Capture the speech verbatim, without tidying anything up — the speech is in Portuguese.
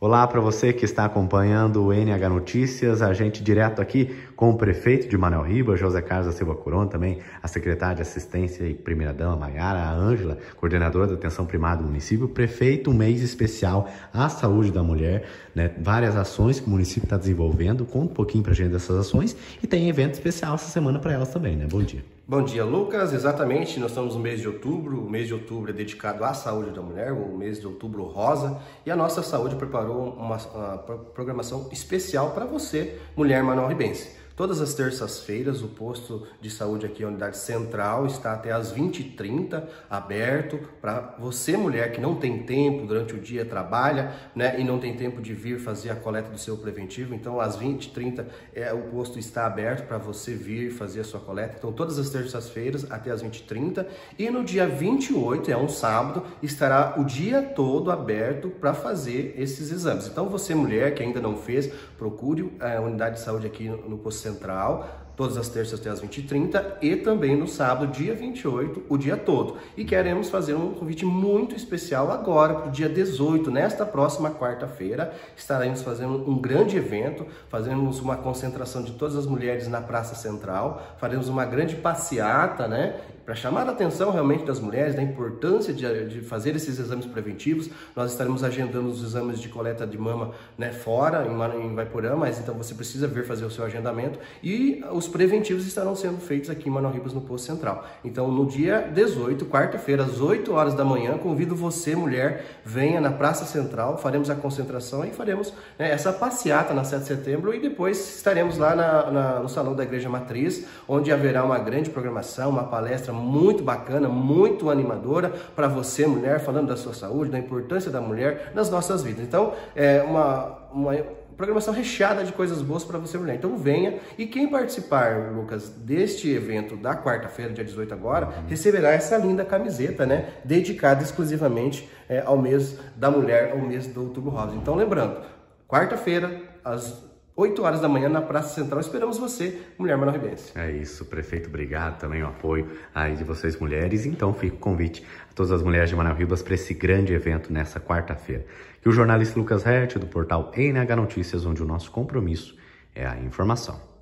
Olá para você que está acompanhando o N H Notícias, a gente direto aqui com o prefeito de Manoel Ribas, José Carlos da Silva Coron, também a secretária de Assistência e Primeira-Dama, Maiara, a Ângela, coordenadora da Atenção Primária do município. Prefeito, um mês especial à saúde da mulher, né? Várias ações que o município está desenvolvendo. Conta um pouquinho para a gente dessas ações e tem evento especial essa semana para elas também, né? Bom dia. Bom dia, Lucas. Exatamente, nós estamos no mês de outubro. O mês de outubro é dedicado à saúde da mulher, o mês de outubro rosa. E a nossa saúde preparou uma, uma programação especial para você, mulher manoel-ribense. Todas as terças-feiras, o posto de saúde aqui, a unidade central, está até às vinte e trinta aberto para você, mulher que não tem tempo durante o dia, trabalha, né, e não tem tempo de vir fazer a coleta do seu preventivo. Então, às vinte e trinta, é, o posto está aberto para você vir fazer a sua coleta. Então, todas as terças-feiras até às vinte e trinta. E no dia vinte e oito, é um sábado, estará o dia todo aberto para fazer esses exames. Então, você, mulher que ainda não fez, procure a unidade de saúde aqui no, no posto central, todas as terças até as vinte e trinta e também no sábado, dia vinte e oito, o dia todo. E queremos fazer um convite muito especial agora, para o dia dezoito, nesta próxima quarta-feira, estaremos fazendo um grande evento, fazemos uma concentração de todas as mulheres na Praça Central, faremos uma grande passeata, né? Para chamar a atenção realmente das mulheres, da importância de, de fazer esses exames preventivos. Nós estaremos agendando os exames de coleta de mama, né, fora, em, em Vaiporã, mas então você precisa vir fazer o seu agendamento. E os preventivos estarão sendo feitos aqui em Manoel Ribas, no Posto Central. Então, no dia dezoito, quarta-feira, às oito horas da manhã, convido você, mulher, venha na Praça Central, faremos a concentração e faremos, né, essa passeata na sete de setembro e depois estaremos lá na, na, no Salão da Igreja Matriz, onde haverá uma grande programação, uma palestra muito bacana, muito animadora para você, mulher, falando da sua saúde, da importância da mulher nas nossas vidas. Então, é uma, uma programação recheada de coisas boas para você, mulher. Então, venha. E quem participar, Lucas, deste evento da quarta-feira, dia dezoito agora, uhum. receberá essa linda camiseta, né, dedicada exclusivamente é, ao mês da mulher, ao mês do Outubro Rosa. Então, lembrando, quarta-feira, às oito horas da manhã na Praça Central, esperamos você, mulher manoel-ribense. É isso, prefeito, obrigado também o apoio aí de vocês mulheres. Então fica o convite a todas as mulheres de Manoel Ribas para esse grande evento nessa quarta-feira. E o jornalista Lucas Hertz, do portal N H Notícias, onde o nosso compromisso é a informação.